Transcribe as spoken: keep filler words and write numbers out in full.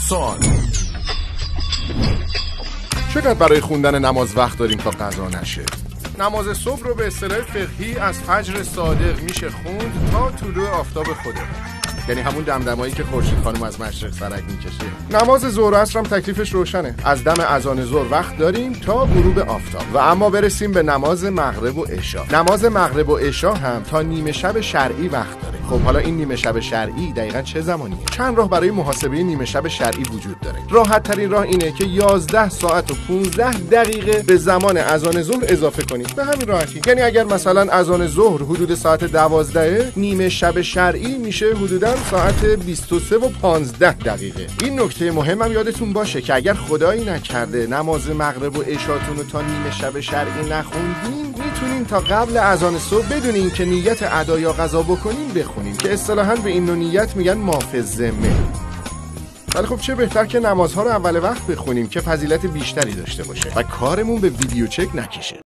سوال: چقدر برای خوندن نماز وقت داریم تا قضا نشه؟ نماز صبح رو به اصطلاح فقهی از فجر صادق میشه خوند تا طلوع آفتاب خودمون، یعنی همون دمدمایی که خورشید خانم از مشرق سرک میکشه. نماز ظهر و عصر هم تکلیفش روشنه، از دم اذان ظهر وقت داریم تا غروب آفتاب. و اما برسیم به نماز مغرب و عشا. نماز مغرب و عشا هم تا نیمه شب شرعی وقت داره. خب حالا این نیمه شب شرعی دقیقاً چه زمانیه؟ چند راه برای محاسبه نیمه شب شرعی وجود داره. راحت ترین راه اینه که یازده ساعت و پانزده دقیقه به زمان اذان ظهر اضافه کنیم. به همین راحتی. یعنی اگر مثلا اذان ظهر حدود ساعت دوازده، نیمه شب شرعی میشه حدود ساعت بیست و سه و پانزده دقیقه. این نکته مهمم یادتون باشه که اگر خدایی نکرده نماز مغرب و عشاتون رو تا نیمه شب شرعی نخوندین، میتونین تا قبل اذان صبح بدون اینکه نیت ادا یا قضا بکنین بخونین که اصطلاحاً به این نوع نیت میگن مافی الذمه. ولی خب چه بهتر که نمازها رو اول وقت بخونیم که فضیلت بیشتری داشته باشه و کارمون به ویدیو چک نکشه.